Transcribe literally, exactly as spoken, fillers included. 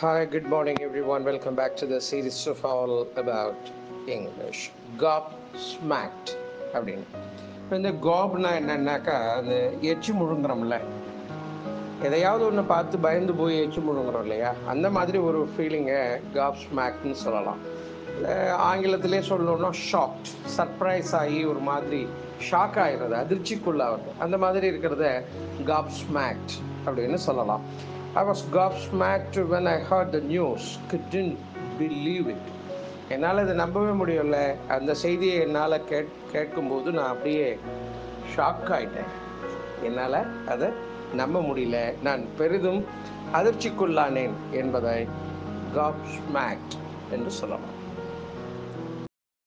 Hi, good morning, everyone. Welcome back to the series of all about English. Gob smacked அப்படின்னு இப்போ இந்த கோப்னா என்னன்னாக்கா அந்த எச்சு முழுங்குறோம்ல, எதையாவது ஒன்று பார்த்து பயந்து போய் எச்சு முழுங்குறோம் இல்லையா, அந்த மாதிரி ஒரு ஃபீலிங்கை காப் ஸ்மாக்ட்னு சொல்லலாம். ஆங்கிலத்திலே சொல்லணும்னா ஷாக்ட், சர்ப்ரைஸ் ஆகி ஒரு மாதிரி ஷாக் ஆகிறது, அதிர்ச்சிக்குள்ளாகிறது, அந்த மாதிரி இருக்கிறத காப் ஸ்மாக்ட் அப்படின்னு சொல்லலாம். I was gobsmacked when I heard the news. Couldn't believe it. என்னால் இதை நம்பவே முடியல. அந்த செய்தியை என்னால் கேட் கேட்கும்போது நான் அப்படியே ஷாக் ஆகிட்டேன். என்னால் அதை நம்ப முடியல. நான் பெரிதும் அதிர்ச்சிக்குள்ளானேன் என்பதை gobsmacked என்று சொல்லலாம்.